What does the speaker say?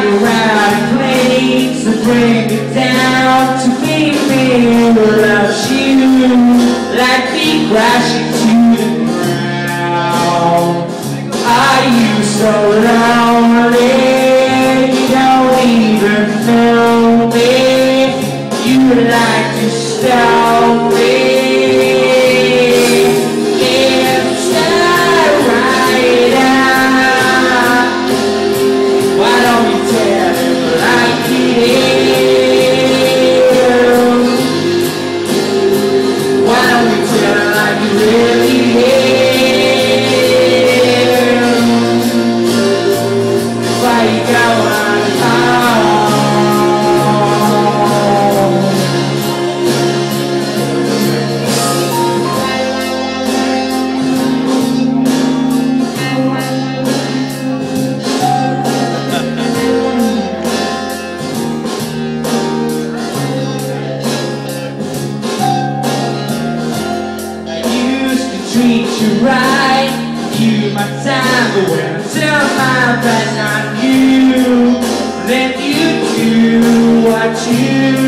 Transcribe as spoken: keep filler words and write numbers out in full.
you're out of place to bring me down, to make me love you, like me crashing to the ground. Are you so lonely? You don't even know me. You like to stone me. Treat you right, you my time, but when I turn my back on you, then you do what you